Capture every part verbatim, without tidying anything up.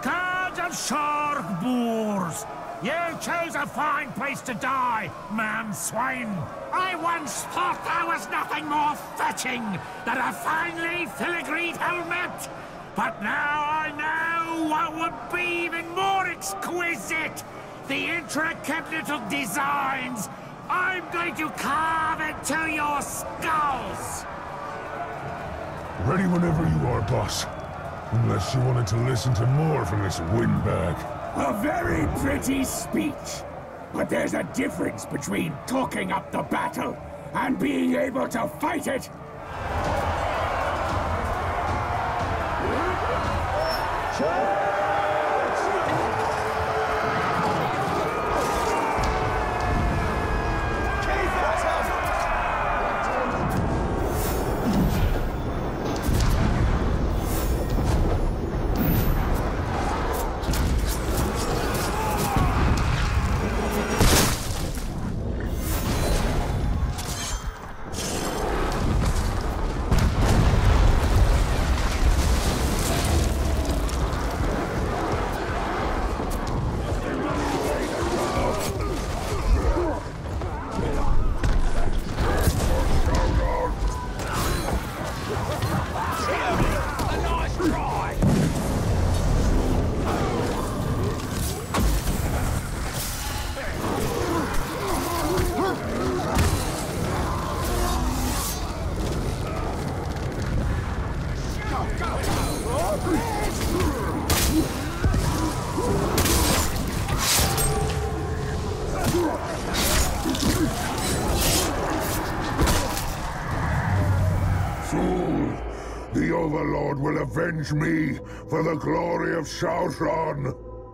Scourge of Shorg Boors! You chose a fine place to die, man swine! I once thought there was nothing more fetching than a finely filigreed helmet! But now I know what would be even more exquisite! The intricate little designs I'm going to carve into your skulls! Ready whenever you are, boss. Unless you wanted to listen to more from this windbag. A very pretty speech. But there's a difference between talking up the battle and being able to fight it. The Overlord will avenge me for the glory of Shaoran!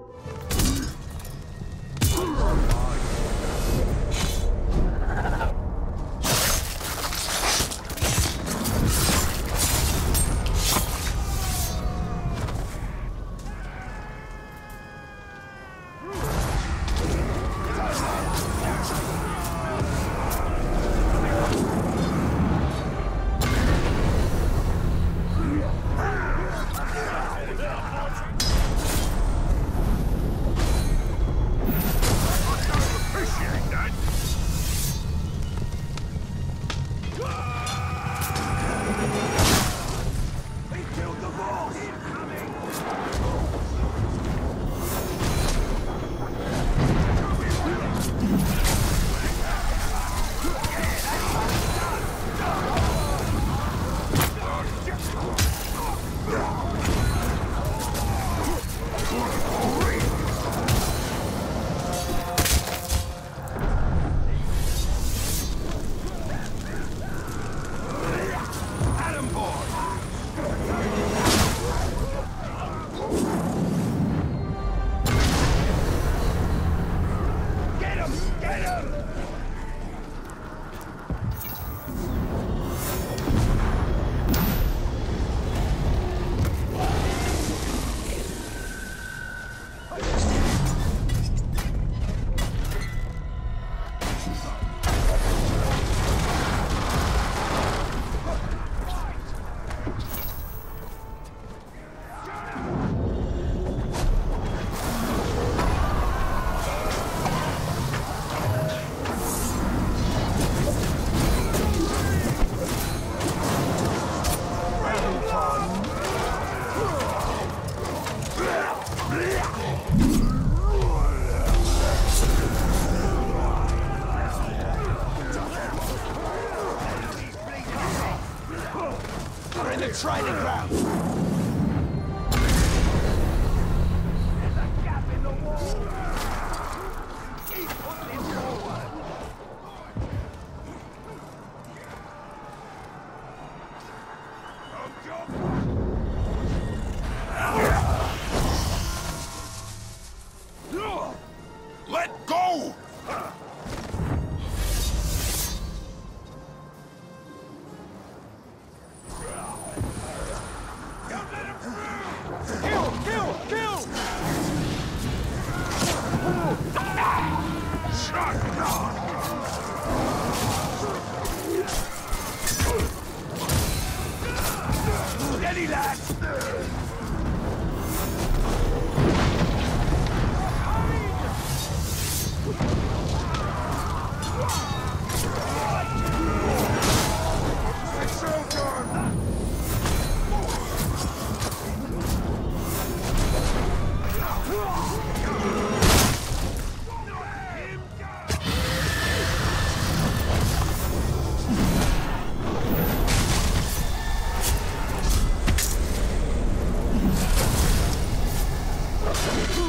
We're in the training ground! There's a gap in the wall! Keep pushing forward! Let go!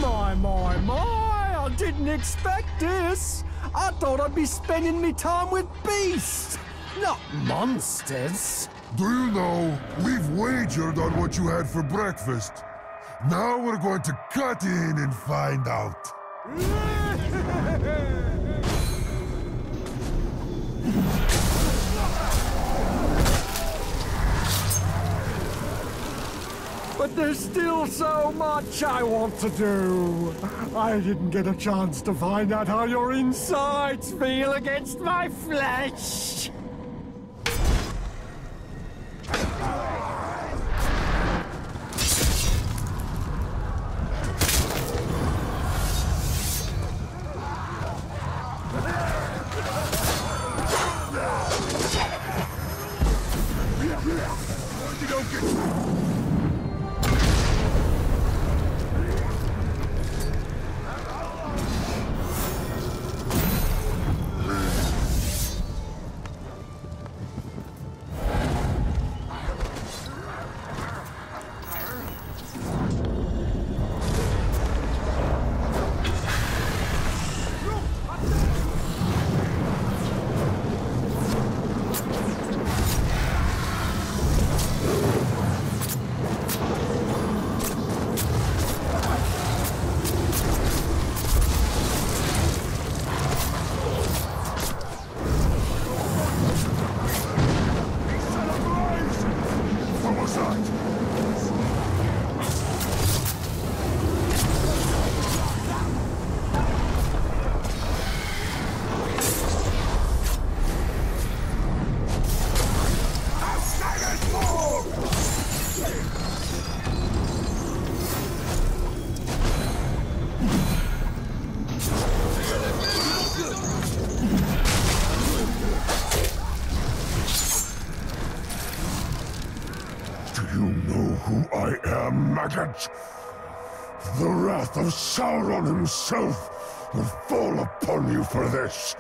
My, my, my! I didn't expect this. I thought I'd be spending me time with beasts, not monsters. Do you know, we've wagered on what you had for breakfast. Now we're going to cut in and find out. But there's still so much I want to do. I didn't get a chance to find out how your insides feel against my flesh. You don't get... Maggot! The wrath of Sauron himself will fall upon you for this!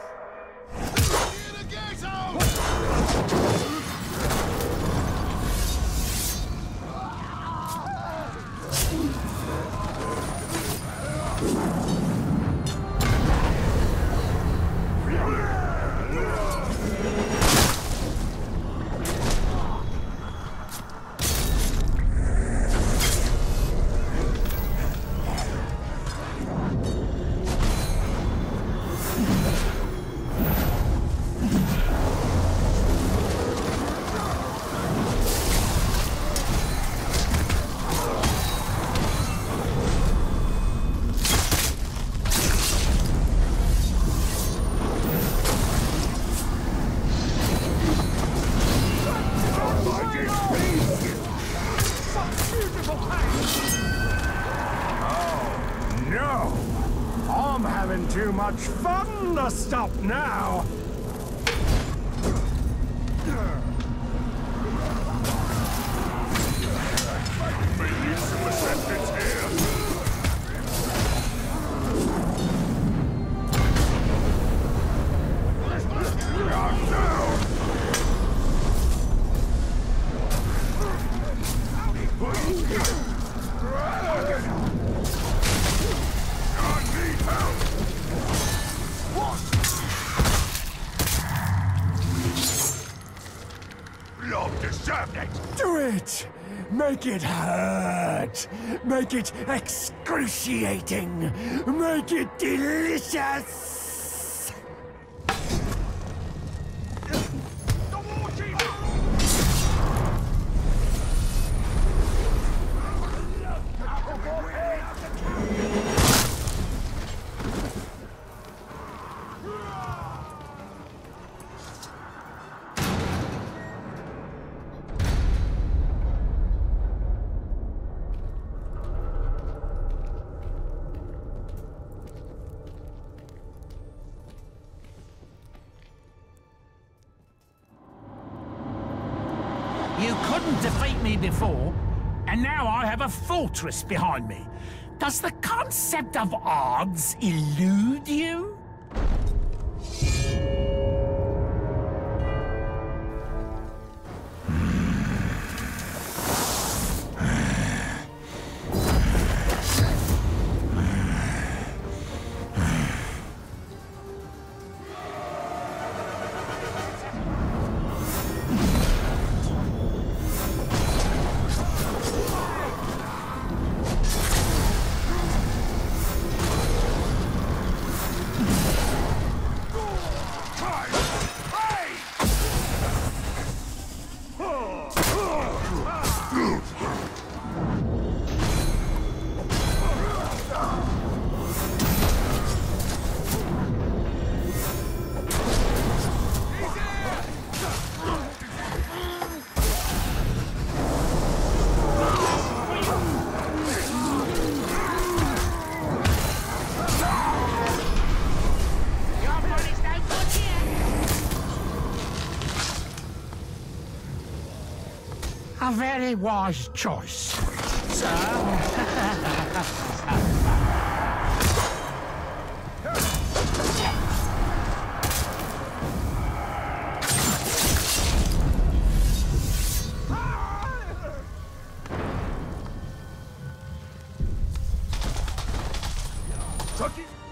Too much fun to stop now. Do it! Make it hurt! Make it excruciating! Make it delicious! You couldn't defeat me before, and now I have a fortress behind me. Does the concept of odds elude you? A very wise choice, sir. Chucky!